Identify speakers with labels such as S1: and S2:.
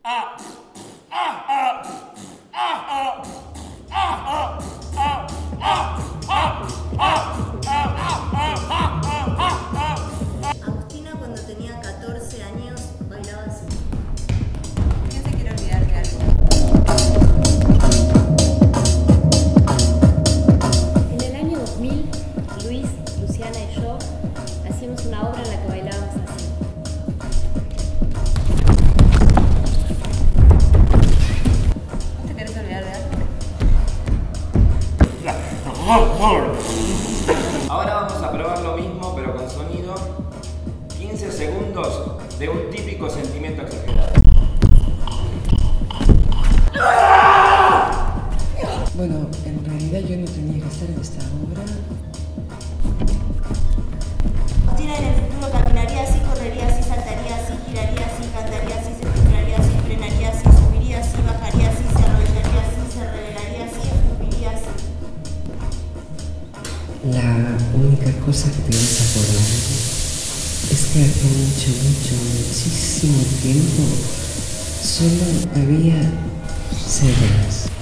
S1: Agustina, cuando tenía 14 años, bailaba así.
S2: ¿Quién se quiere olvidar de algo?
S3: En el año 2000, Luis, Luciana y yo hacíamos una obra en la que bailábamos así.
S2: ¿No te querés olvidar de algo?
S4: Ahora vamos a probar lo mismo, pero con sonido. 15 segundos de un típico sentimiento exagerado.
S5: Bueno, en realidad yo no tenía que estar en esta obra.
S1: Agustina en el futuro caminaría así, correría así, saltaría así, giraría así, cantaría así, se frustraría así, frenaría así, subiría así, bajaría así, se arrodillaría así, se revelaría así, escupiría así.
S5: La única cosa que te vas a acordar es que hace muchísimo tiempo solo había ceras.